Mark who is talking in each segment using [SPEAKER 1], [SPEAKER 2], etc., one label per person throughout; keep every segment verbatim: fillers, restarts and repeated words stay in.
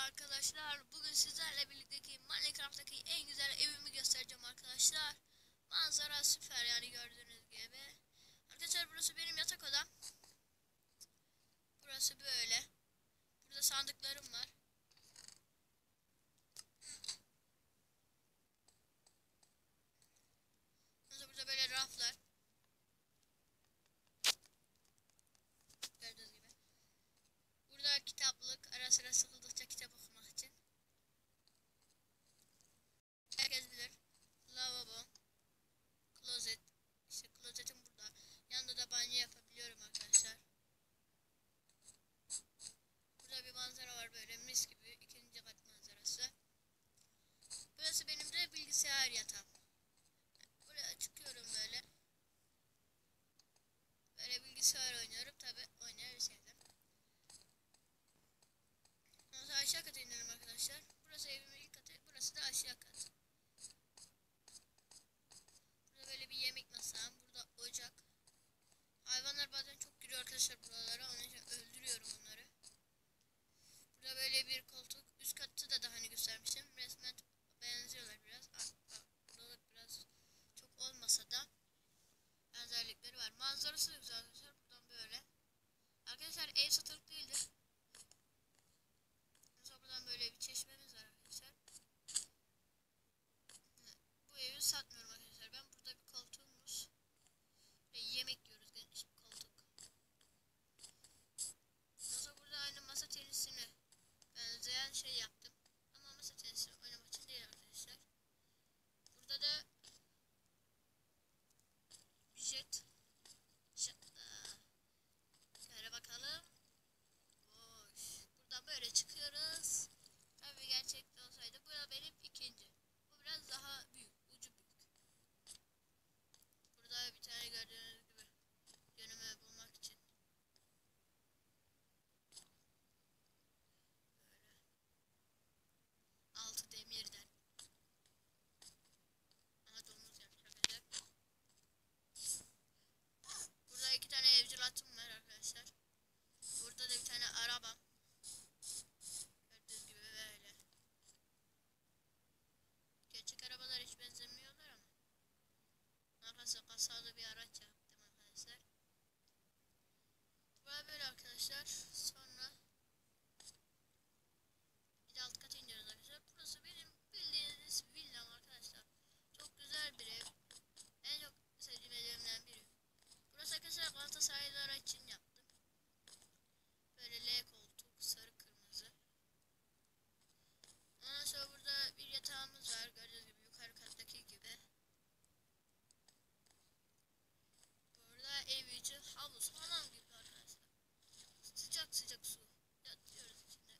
[SPEAKER 1] arkadaşlar. Bugün sizlerle birlikteki Minecraft'taki en güzel evimi göstereceğim arkadaşlar. Manzara süper, yani gördüğünüz gibi. Arkadaşlar, burası benim yatak odam. Burası böyle. Burada sandıklarım var. Sonra burada böyle raflar. Gördüğünüz gibi. Burada kitaplık. Ara sıra sıkıldıkça kitap okumak için. Herkes bilir. Lavabo. Klozet. İşte klozetim burada. Yanında da banyo yapabiliyorum arkadaşlar. Burada bir manzara var, böyle mis gibi. İkinci kat manzarası. Burası benim de bilgisayar yatağım. Buraya çıkıyorum böyle. Böyle bilgisayar oynuyorum. Tabi oynayabilseydim. Ondan sonra aşağı kata inelim arkadaşlar. Burası evimin ilk katı. Burası da aşağı kat. Burada böyle bir yemek masam. Burada ocak. Hayvanlar bazen çok giriyor arkadaşlar buralara. Onun için öldürüyorum onları. Burada böyle bir koltuk. Üst katı da daha hani göstermiştim. Resmen benziyorlar biraz. Burada biraz çok olmasa da benzerlikleri var. Manzarası da güzel arkadaşlar. Buradan böyle. Arkadaşlar, ev satılık değildir. Mesela buradan böyle bir çeşmemiz var arkadaşlar. Bu evi satmıyorum arkadaşlar. Ben burada bir koltuğumuz ve yemek yiyoruz, geniş bir koltuk. Mesela burada aynı masa tenisine benzeyen şey yaptım. Ama masa tenisi oynamak için değil arkadaşlar. Burada da jet. Şaka. Şöyle bakalım. Boş. Buradan böyle çıkıyoruz. Tabii gerçekte olsaydı bu da benim ikinci. Bu biraz daha büyük. Ucu büyük. Burada bir tane gördüğünüz gibi yönümü bulmak için. Böyle. Altı demirden. Aha, domuz yapmış arkadaşlar. Burada iki tane evcil atım var arkadaşlar. Burada da bir tane araba. Gördüğünüz gibi böyle. Gerçek arabalar hiç benzemiyorlar ama. Arkadaşlar, kasalı bir araç yaptım arkadaşlar. Burada böyle arkadaşlar. Sonra bir de alt kata iniyoruz arkadaşlar. Burası benim bildiğiniz villam arkadaşlar. Çok güzel bir ev. En çok sevdiğim evlerimden biri. Burası arkadaşlar Galatasaraylılar için yaptım. Böyle L koltuk, sarı kırmızı. Ondan sonra burada bir yatağımız var. Gördüğünüz gibi yukarı kattaki gibi. Burada ev içi havuz falan gibi arkadaşlar. Sıcak sıcak su. Yatıyoruz içinde.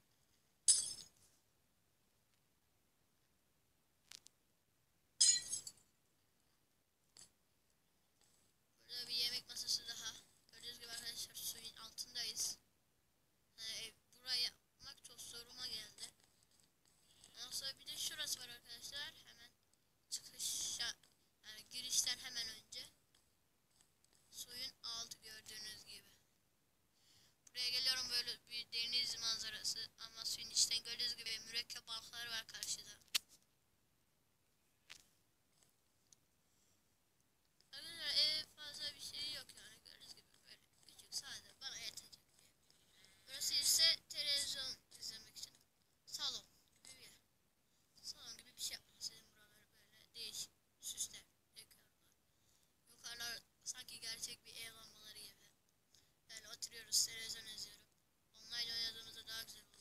[SPEAKER 1] Burada bir yemek masası daha. Gördüğünüz gibi arkadaşlar, suyun altındayız. Yani ev, burayı yapmak çok zoruma geldi. Ondan sonra bir de şurası var arkadaşlar. Hemen çıkışa, yani girişten hemen önce. Suyun altı gördüğünüz gibi. Buraya geliyorum, böyle bir deniz manzarası ama suyun içten gördüğünüz gibi mürekkep balıkları var karşıda. Arkadaşlar, ev fazla bir şey yok yani, gördüğünüz gibi böyle küçük, sade, bana yetecek bir ev. Burası ise televizyon izlemek için salon gibi bir yer. Salon gibi bir şey yapmak istedim, buraları böyle değişik süsler, dekorlar. Yukarılar sanki gerçek bir ev olmaları gibi. Yani oturuyoruz, televizyon izliyorum. Online oynadığımızda daha güzel oluyor.